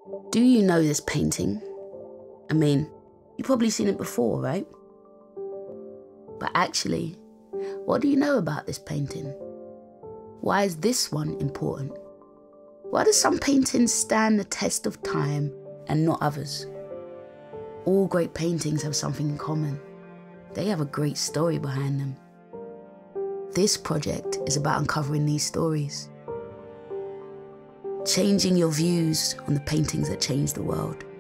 Do you know this painting? I mean, you've probably seen it before, right? But actually, what do you know about this painting? Why is this one important? Why do some paintings stand the test of time and not others? All great paintings have something in common. They have a great story behind them. This project is about uncovering these stories, changing your views on the paintings that changed the world.